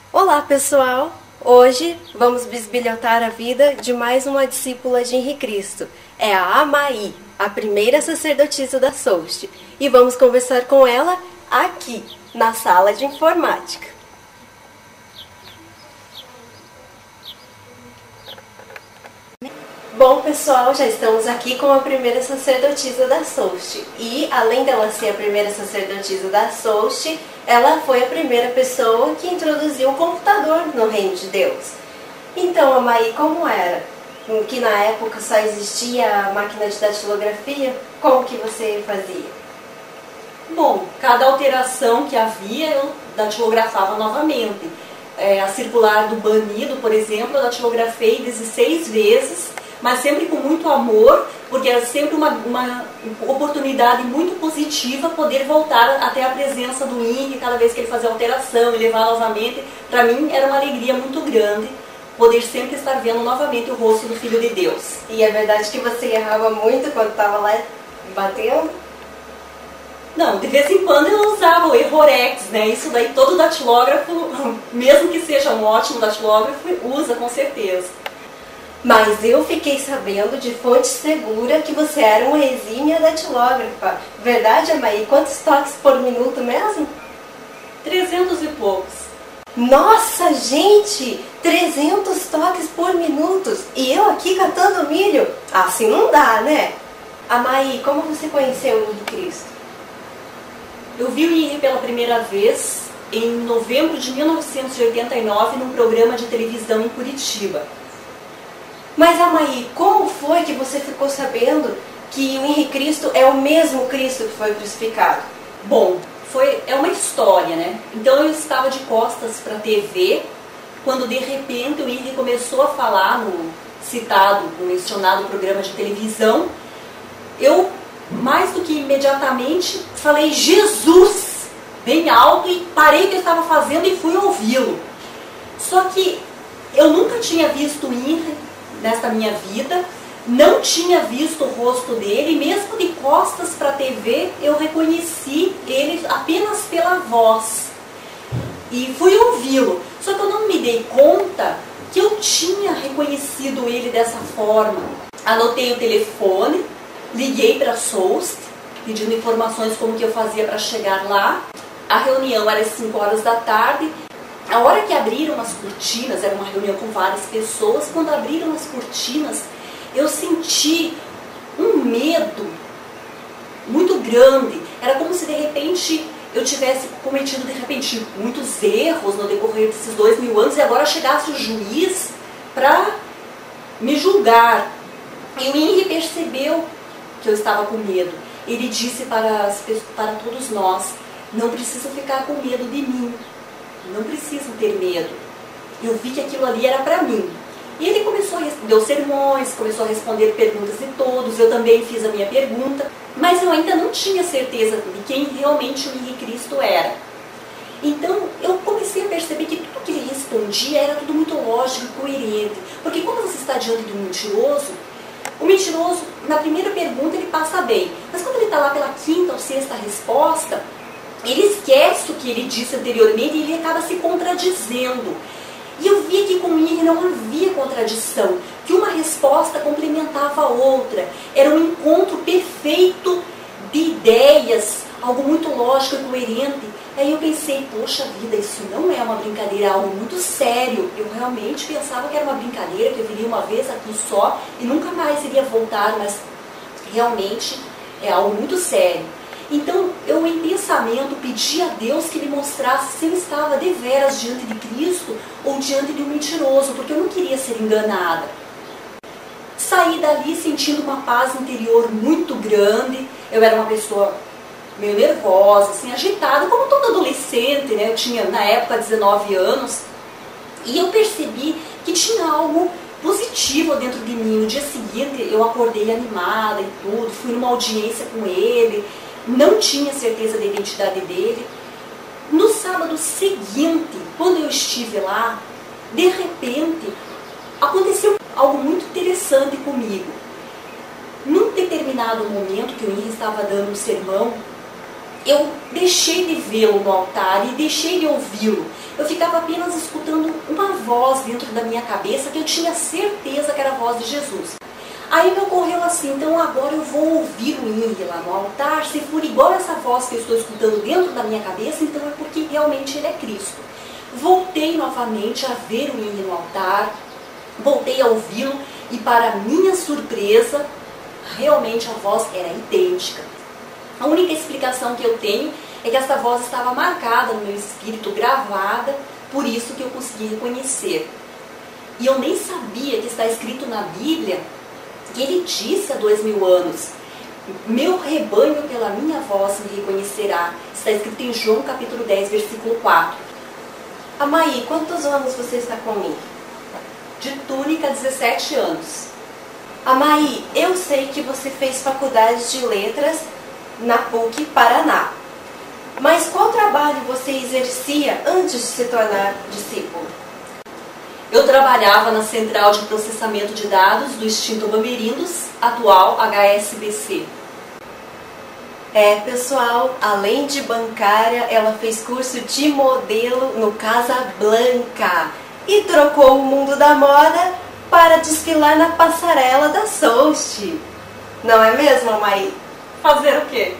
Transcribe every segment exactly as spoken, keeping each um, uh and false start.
Olá pessoal! Hoje vamos bisbilhotar a vida de mais uma discípula de Henri Cristo. É a Amaí, a primeira sacerdotisa da Soust. E vamos conversar com ela aqui, na sala de informática. Bom pessoal, já estamos aqui com a primeira sacerdotisa da Soust. E além dela ser a primeira sacerdotisa da Soust, ela foi a primeira pessoa que introduziu o computador no reino de Deus. Então, Amaí, como era? Que na época só existia a máquina de datilografia, como que você fazia? Bom, cada alteração que havia eu datilografava novamente. É, a circular do banido, por exemplo, eu datilografei dezesseis vezes, mas sempre com muito amor, porque era sempre uma, uma oportunidade muito positiva poder voltar até a presença do Henri cada vez que ele fazia alteração e levar novamente. Para mim era uma alegria muito grande poder sempre estar vendo novamente o rosto do Filho de Deus. E é verdade que você errava muito quando estava lá batendo? Não, de vez em quando eu usava o Errorex, né? Isso daí todo datilógrafo, mesmo que seja um ótimo datilógrafo, usa com certeza. Mas eu fiquei sabendo de fonte segura que você era uma exímia datilógrafa. Verdade, Amaí? Quantos toques por minuto mesmo? trezentos e poucos. Nossa, gente! trezentos toques por minuto! E eu aqui catando milho? Assim não dá, né? Amaí, como você conheceu o Henri Cristo? Eu vi o Henri pela primeira vez em novembro de mil novecentos e oitenta e nove num programa de televisão em Curitiba. Mas, Amaí, como foi que você ficou sabendo que o Henri Cristo é o mesmo Cristo que foi crucificado? Bom, foi, é uma história, né? Então eu estava de costas para a T V, quando de repente o Henri começou a falar no citado, no mencionado programa de televisão. Eu, mais do que imediatamente, falei Jesus, bem alto, e parei o que eu estava fazendo e fui ouvi-lo. Só que eu nunca tinha visto o Henri nesta minha vida, não tinha visto o rosto dele, mesmo de costas para a T V, eu reconheci ele apenas pela voz. E fui ouvi-lo. Só que eu não me dei conta que eu tinha reconhecido ele dessa forma. Anotei o telefone, liguei para a Soust, pedindo informações como que eu fazia para chegar lá. A reunião era às cinco horas da tarde. A hora que abriram as cortinas, era uma reunião com várias pessoas, quando abriram as cortinas, eu senti um medo muito grande. Era como se de repente eu tivesse cometido de repente muitos erros no decorrer desses dois mil anos e agora chegasse o juiz para me julgar. E o Henri percebeu que eu estava com medo. Ele disse para, as, para todos nós, não precisam ficar com medo de mim. Não precisam ter medo. Eu vi que aquilo ali era para mim. E ele começou a deu sermões, começou a responder perguntas de todos. Eu também fiz a minha pergunta, mas eu ainda não tinha certeza de quem realmente o Henri Cristo era. Então eu comecei a perceber que tudo que ele respondia era tudo muito lógico e coerente. Porque quando você está diante de um mentiroso, o mentiroso, na primeira pergunta, ele passa bem. Mas quando ele está lá pela quinta ou sexta resposta, ele esquece o que ele disse anteriormente e ele acaba se contradizendo. E eu vi que com o Henri não havia contradição, que uma resposta complementava a outra. Era um encontro perfeito de ideias, algo muito lógico e coerente. Aí eu pensei, poxa vida, isso não é uma brincadeira, é algo muito sério. Eu realmente pensava que era uma brincadeira, que eu viria uma vez aqui só e nunca mais iria voltar, mas realmente é algo muito sério. Então, eu em pensamento pedi a Deus que me mostrasse se eu estava deveras diante de Cristo ou diante de um mentiroso, porque eu não queria ser enganada. Saí dali sentindo uma paz interior muito grande. Eu era uma pessoa meio nervosa, assim, agitada, como todo adolescente, né? Eu tinha, na época, dezenove anos. E eu percebi que tinha algo positivo dentro de mim. No dia seguinte, eu acordei animada e tudo, fui numa audiência com ele. Não tinha certeza da identidade dele. No sábado seguinte, quando eu estive lá, de repente, aconteceu algo muito interessante comigo. Num determinado momento que o Henri estava dando um sermão, eu deixei de vê-lo no altar e deixei de ouvi-lo. Eu ficava apenas escutando uma voz dentro da minha cabeça que eu tinha certeza que era a voz de Jesus. Aí me ocorreu assim, então agora eu vou ouvir o Henri lá no altar. Se for igual essa voz que eu estou escutando dentro da minha cabeça, então é porque realmente ele é Cristo. Voltei novamente a ver o Henri no altar, voltei a ouvi-lo e, para minha surpresa, realmente a voz era idêntica. A única explicação que eu tenho é que essa voz estava marcada no meu espírito, gravada, por isso que eu consegui reconhecer. E eu nem sabia que está escrito na Bíblia que ele disse há dois mil anos: meu rebanho pela minha voz me reconhecerá. Está escrito em João capítulo dez, versículo quatro. Amaí, quantos anos você está comigo? De túnica, dezessete anos. Amaí, eu sei que você fez faculdade de letras na P U C Paraná. Mas qual trabalho você exercia antes de se tornar discípulo? Eu trabalhava na Central de Processamento de Dados do Extinto Bamerindos, atual H S B C. É, pessoal, além de bancária, ela fez curso de modelo no Casablanca e trocou o mundo da moda para desfilar na passarela da Soust. Não é mesmo, Amaí? Fazer o quê?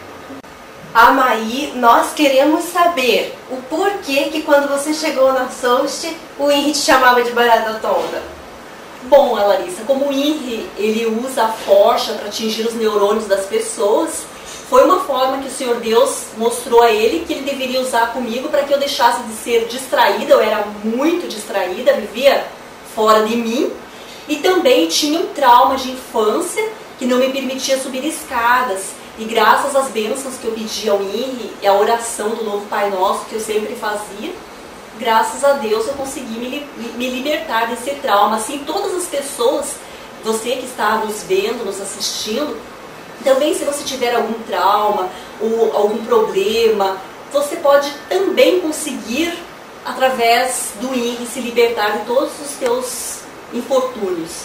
Amaí, nós queremos saber o porquê que quando você chegou na Soust, o Henri te chamava de barata tonda. Bom, Larissa, como o Henri ele usa a força para atingir os neurônios das pessoas, foi uma forma que o Senhor Deus mostrou a ele que ele deveria usar comigo para que eu deixasse de ser distraída. Eu era muito distraída, vivia fora de mim, e também tinha um trauma de infância que não me permitia subir escadas. E graças às bênçãos que eu pedi ao Henri e à oração do Novo Pai Nosso que eu sempre fazia, graças a Deus eu consegui me, me libertar desse trauma. Assim, todas as pessoas, você que está nos vendo, nos assistindo, também se você tiver algum trauma ou algum problema, você pode também conseguir, através do Henri, se libertar de todos os seus infortúnios.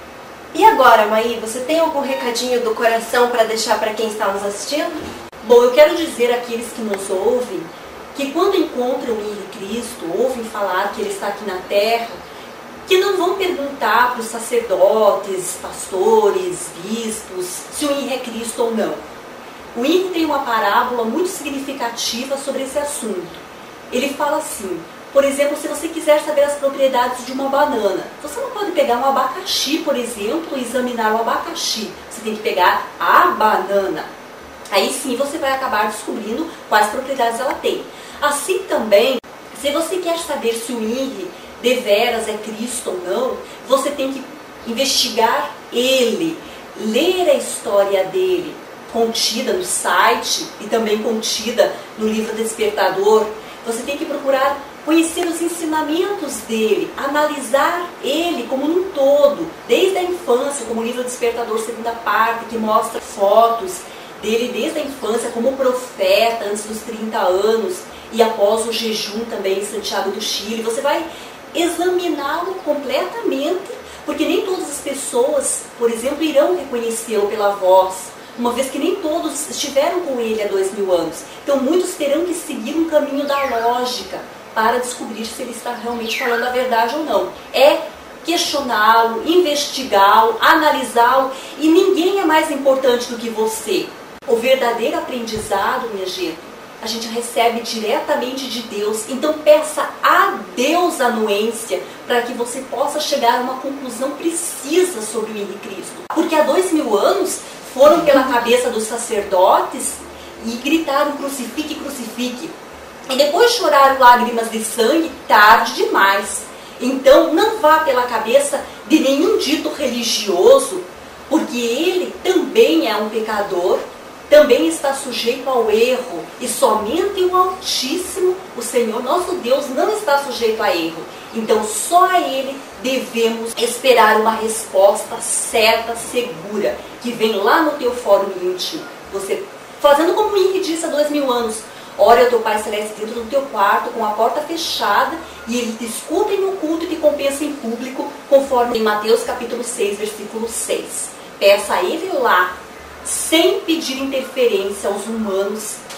E agora, Maí, você tem algum recadinho do coração para deixar para quem está nos assistindo? Bom, eu quero dizer àqueles que nos ouvem que quando encontram o Henri Cristo, ouvem falar que ele está aqui na terra, que não vão perguntar para os sacerdotes, pastores, bispos, se o Henri é Cristo ou não. O Henri tem uma parábola muito significativa sobre esse assunto. Ele fala assim: por exemplo, se você quiser saber as propriedades de uma banana, você não pode pegar um abacaxi, por exemplo, e examinar o abacaxi. Você tem que pegar a banana. Aí sim você vai acabar descobrindo quais propriedades ela tem. Assim também, se você quer saber se o Henri deveras é Cristo ou não, você tem que investigar ele, ler a história dele, contida no site e também contida no livro Despertador. Você tem que procurar conhecer os ensinamentos dele, analisar ele como um todo, desde a infância, como o livro Despertador, segunda parte, que mostra fotos dele desde a infância como profeta, antes dos trinta anos, e após o jejum também em Santiago do Chile. Você vai examiná-lo completamente, porque nem todas as pessoas, por exemplo, irão reconhecê-lo pela voz, uma vez que nem todos estiveram com ele há dois mil anos. Então muitos terão que seguir um caminho da lógica para descobrir se ele está realmente falando a verdade ou não. É questioná-lo, investigá-lo, analisá-lo, e ninguém é mais importante do que você. O verdadeiro aprendizado, minha gente, a gente recebe diretamente de Deus. Então peça a Deus a anuência para que você possa chegar a uma conclusão precisa sobre o Henri Cristo. Porque há dois mil anos foram pela cabeça dos sacerdotes e gritaram: crucifique, crucifique. E depois choraram lágrimas de sangue tarde demais. Então não vá pela cabeça de nenhum dito religioso, porque ele também é um pecador, também está sujeito ao erro, e somente o Altíssimo, o Senhor nosso Deus, não está sujeito a erro. Então só a Ele devemos esperar uma resposta certa, segura, que vem lá no teu fórum íntimo. Você, fazendo como o Henri disse há dois mil anos, ore ao teu Pai Celeste dentro do teu quarto, com a porta fechada, e Ele te escuta em oculto e te compensa em público, conforme em Mateus capítulo seis, versículo seis. Peça a Ele lá, sem pedir interferência aos humanos,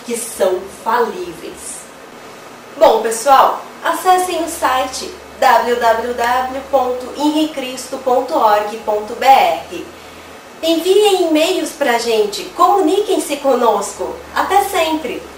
que são falíveis. Bom, pessoal, acessem o site w w w ponto inricristo ponto org ponto b r. Enviem e-mails pra gente, comuniquem-se conosco. Até sempre!